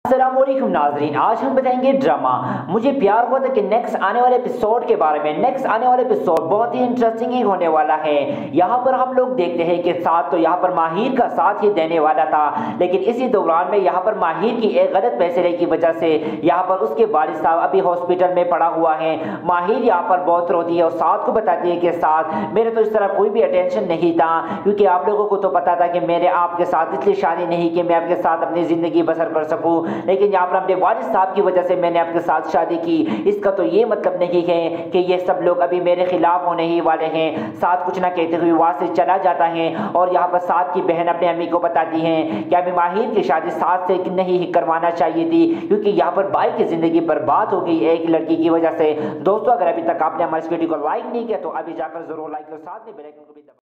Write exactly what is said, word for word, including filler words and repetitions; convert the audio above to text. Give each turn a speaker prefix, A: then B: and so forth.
A: अस्सलामुअलैकुम नाजरीन, आज हम बताएंगे ड्रामा मुझे प्यार हुआ था कि नेक्स्ट आने वाले एपिसोड के बारे में। नेक्स्ट आने वाले एपिसोड बहुत ही इंटरेस्टिंग ही होने वाला है। यहाँ पर हम लोग देखते हैं कि साथ तो यहाँ पर माहिर का साथ ही देने वाला था, लेकिन इसी दौरान में यहाँ पर माहिर की एक गलत फैसले की वजह से यहाँ पर उसके वालिद साहब अभी हॉस्पिटल में पड़ा हुआ है। माहिर यहाँ पर बहुत रोती है और साथ को बताती है कि साथ मेरे तो इस तरह कोई भी अटेंशन नहीं था, क्योंकि आप लोगों को तो पता था कि मेरे आपके साथ इसलिए शादी नहीं कि मैं आपके साथ अपनी ज़िंदगी बसर कर सकूं, लेकिन यहाँ पर अपने वालिद साहब की वजह से मैंने आपके साथ शादी की। इसका तो ये मतलब नहीं है कि ये सब लोग अभी मेरे खिलाफ होने ही वाले हैं। साथ कुछ ना कहते हुए वहाँ से चला जाता है और यहाँ पर साथ की बहन अपने अम्मी को बताती है कि अभी माहिर की शादी साथ से नहीं करवाना चाहिए थी, क्योंकि यहाँ पर भाई की ज़िंदगी बर्बाद हो गई एक लड़की की वजह से। दोस्तों, अगर अभी तक आपने हमारे इस वीडियो को लाइक नहीं किया तो अभी जाकर जरूर लाइक करो, साथ में बेल आइकन को भी दबाएं।